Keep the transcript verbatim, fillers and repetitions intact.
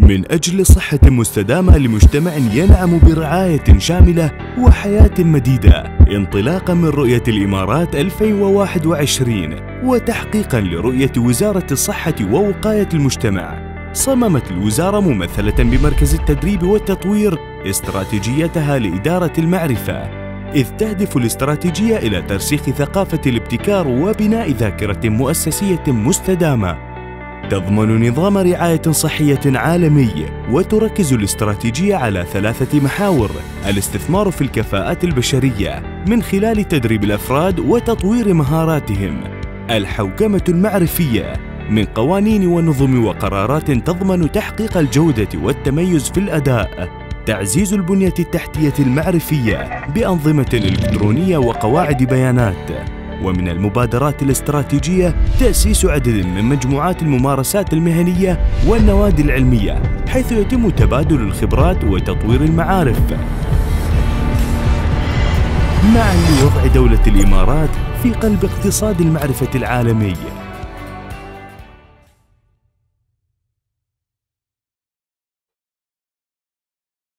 من أجل صحة مستدامة لمجتمع ينعم برعاية شاملة وحياة مديدة، انطلاقا من رؤية الإمارات ألفين وواحد وعشرين وتحقيقا لرؤية وزارة الصحة ووقاية المجتمع، صممت الوزارة ممثلة بمركز التدريب والتطوير استراتيجيتها لإدارة المعرفة، إذ تهدف الاستراتيجية إلى ترسيخ ثقافة الابتكار وبناء ذاكرة مؤسسية مستدامة تضمن نظام رعاية صحية عالمي. وتركز الاستراتيجية على ثلاثة محاور: الاستثمار في الكفاءات البشرية من خلال تدريب الأفراد وتطوير مهاراتهم، الحوكمة المعرفية من قوانين ونظم وقرارات تضمن تحقيق الجودة والتميز في الأداء، تعزيز البنية التحتية المعرفية بأنظمة إلكترونية وقواعد بيانات. ومن المبادرات الاستراتيجية تأسيس عدد من مجموعات الممارسات المهنية والنوادي العلمية، حيث يتم تبادل الخبرات وتطوير المعارف، معا لوضع دولة الإمارات في قلب اقتصاد المعرفة العالمي.